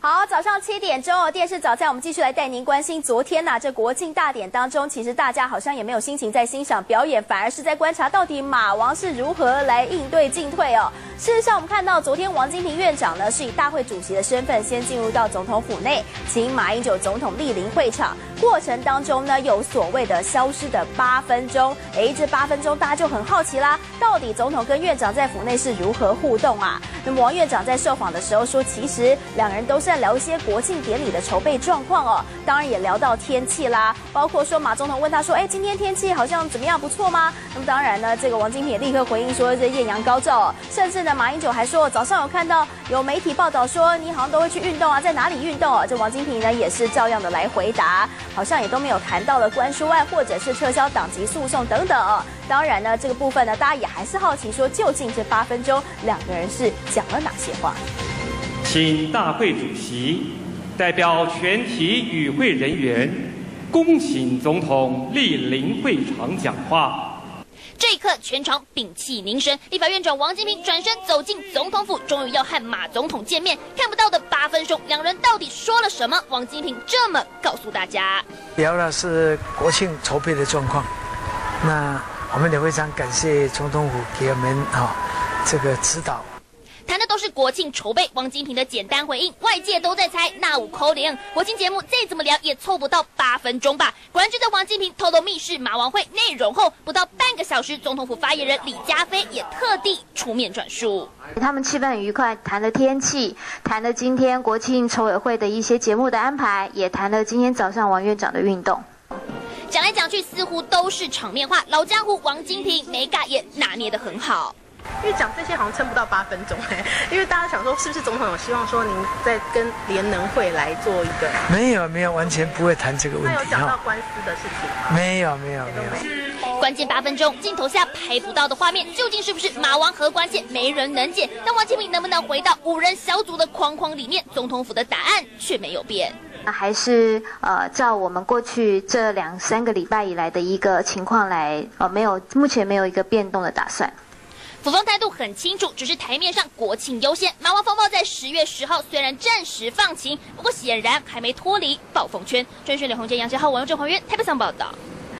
好，早上7点钟，电视早餐我们继续来带您关心昨天这国庆大典当中，其实大家好像也没有心情在欣赏表演，反而是在观察到底马王是如何来应对进退哦。事实上，我们看到昨天王金平院长呢是以大会主席的身份先进入到总统府内，请马英九总统莅临会场。过程当中呢，有所谓的消失的8分钟，这8分钟大家就很好奇啦，到底总统跟院长在府内是如何互动啊？那么王院长在受访的时候说，其实两人都是在聊一些国庆典礼的筹备状况哦，当然也聊到天气啦，包括说马总统问他说，今天天气好像怎么样，不错吗？那么当然呢，这个王金平也立刻回应说，这艳阳高照哦，甚至呢，马英九还说，早上有看到有媒体报道说，你好像都会去运动啊，在哪里运动哦？这王金平呢也是照样的来回答，好像也都没有谈到了关书案或者是撤销党籍诉讼等等哦。当然呢，这个部分呢，大家也还是好奇说，究竟这8分钟两个人是讲了哪些话？ 请大会主席代表全体与会人员，恭请总统莅临会场讲话。 这一刻，全场屏气凝神。立法院长王金平转身走进总统府，终于要和马总统见面。看不到的8分钟，两人到底说了什么？王金平这么告诉大家： 聊的是国庆筹备的状况。那我们也非常感谢总统府给我们这个指导。 谈的都是国庆筹备，王金平的简单回应，外界都在猜那5扣0。国庆节目再怎么聊也凑不到8分钟吧？果然，就在王金平透露密室马王会内容后，不到半个小时，总统府发言人李佳飞也特地出面转述。 他们气氛很愉快，谈了天气，谈了今天国庆筹委会的一些节目的安排，也谈了今天早上王院长的运动。 讲来讲去，似乎都是场面话。老江湖王金平美感也拿捏得很好。 因为讲这些好像撑不到8分钟因为大家想说是不是总统有希望说您在跟联能会来做一个？ 没有，完全不会谈这个问题。 他有讲到官司的事情？ 没有。 关键8分钟镜头下拍不到的画面，究竟是不是马王和关键没人能解？但王金平能不能回到5人小组的框框里面？总统府的答案却没有变。 还是照我们过去这2、3个礼拜以来的一个情况来，目前没有一个变动的打算。 府方态度很清楚，只是台面上国庆优先。马王风暴在10月10号虽然暂时放晴，不过显然还没脱离暴风圈。郑轩、刘鸿坚、杨杰浩、王佑正、黄渊台北上报道。